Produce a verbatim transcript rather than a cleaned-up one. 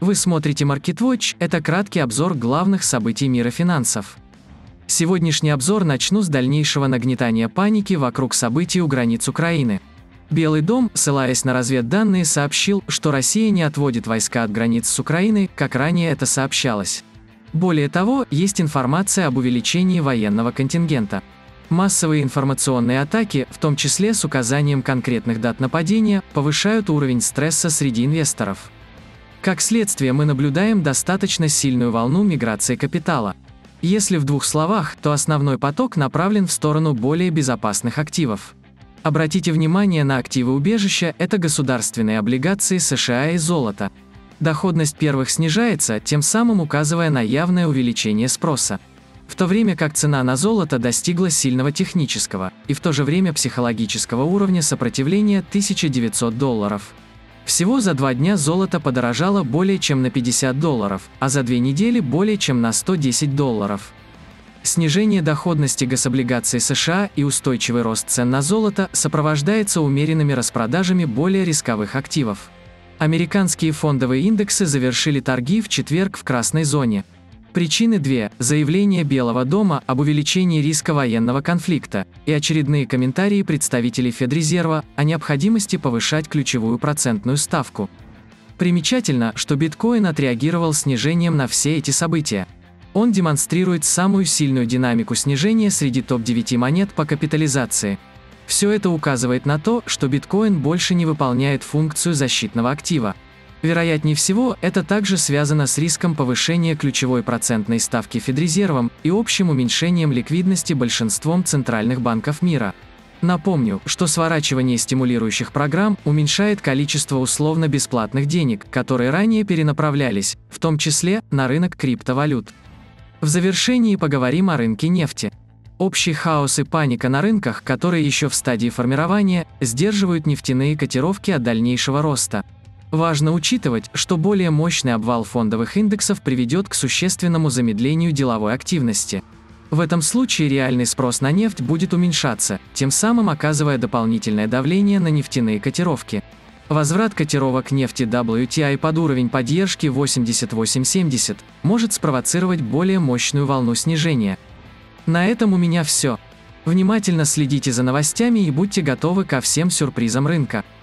Вы смотрите MarketWatch – это краткий обзор главных событий мира финансов. Сегодняшний обзор начну с дальнейшего нагнетания паники вокруг событий у границ Украины. Белый дом, ссылаясь на разведданные, сообщил, что Россия не отводит войска от границ с Украиной, как ранее это сообщалось. Более того, есть информация об увеличении военного контингента. Массовые информационные атаки, в том числе с указанием конкретных дат нападения, повышают уровень стресса среди инвесторов. Как следствие, мы наблюдаем достаточно сильную волну миграции капитала. Если в двух словах, то основной поток направлен в сторону более безопасных активов. Обратите внимание на активы убежища – это государственные облигации США и золото. Доходность первых снижается, тем самым указывая на явное увеличение спроса. В то время как цена на золото достигла сильного технического и в то же время психологического уровня сопротивления тысяча девятьсот долларов. Всего за два дня золото подорожало более чем на пятьдесят долларов, а за две недели более чем на сто десять долларов. Снижение доходности гособлигаций США и устойчивый рост цен на золото сопровождается умеренными распродажами более рисковых активов. Американские фондовые индексы завершили торги в четверг в красной зоне. Причины две – заявление Белого дома об увеличении риска военного конфликта и очередные комментарии представителей Федрезерва о необходимости повышать ключевую процентную ставку. Примечательно, что биткоин отреагировал снижением на все эти события. Он демонстрирует самую сильную динамику снижения среди топ девяти монет по капитализации. Все это указывает на то, что биткоин больше не выполняет функцию защитного актива. Вероятнее всего, это также связано с риском повышения ключевой процентной ставки Федрезервом и общим уменьшением ликвидности большинством центральных банков мира. Напомню, что сворачивание стимулирующих программ уменьшает количество условно-бесплатных денег, которые ранее перенаправлялись, в том числе, на рынок криптовалют. В завершении поговорим о рынке нефти. Общий хаос и паника на рынках, которые еще в стадии формирования, сдерживают нефтяные котировки от дальнейшего роста. Важно учитывать, что более мощный обвал фондовых индексов приведет к существенному замедлению деловой активности. В этом случае реальный спрос на нефть будет уменьшаться, тем самым оказывая дополнительное давление на нефтяные котировки. Возврат котировок нефти дабл ю ти ай под уровень поддержки восемьдесят восемь семьдесят может спровоцировать более мощную волну снижения. На этом у меня все. Внимательно следите за новостями и будьте готовы ко всем сюрпризам рынка.